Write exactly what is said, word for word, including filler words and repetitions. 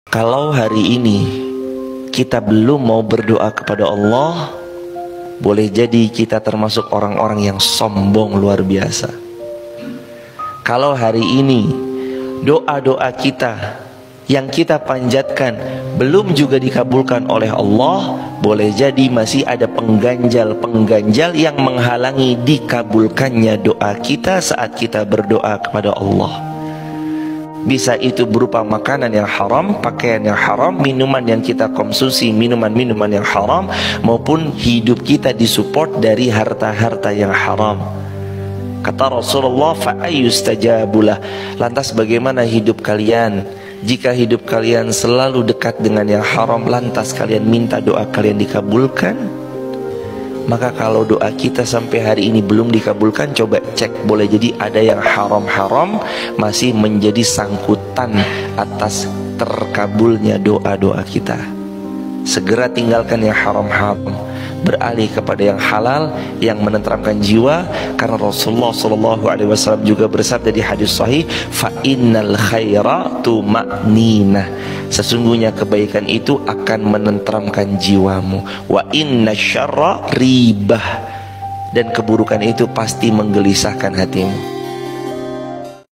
Kalau hari ini kita belum mau berdoa kepada Allah, boleh jadi kita termasuk orang-orang yang sombong luar biasa. Kalau hari ini doa-doa kita yang kita panjatkan belum juga dikabulkan oleh Allah, boleh jadi masih ada pengganjal-pengganjal yang menghalangi dikabulkannya doa kita saat kita berdoa kepada Allah. Bisa itu berupa makanan yang haram, pakaian yang haram, minuman yang kita konsumsi, minuman-minuman yang haram, maupun hidup kita disupport dari harta-harta yang haram. Kata Rasulullah, fa'ayyustajabulah, lantas bagaimana hidup kalian? Jika hidup kalian selalu dekat dengan yang haram, lantas kalian minta doa kalian dikabulkan? Maka kalau doa kita sampai hari ini belum dikabulkan, coba cek, boleh jadi ada yang haram-haram masih menjadi sangkutan atas terkabulnya doa-doa kita. Segera tinggalkan yang haram-haram, beralih kepada yang halal yang menenteramkan jiwa, karena Rasulullah shallallahu alaihi wasallam juga bersabda di hadis sahih, fa innal khaira tuma'ninah, sesungguhnya kebaikan itu akan menenteramkan jiwamu, wa inna syarra ribah, dan keburukan itu pasti menggelisahkan hatimu.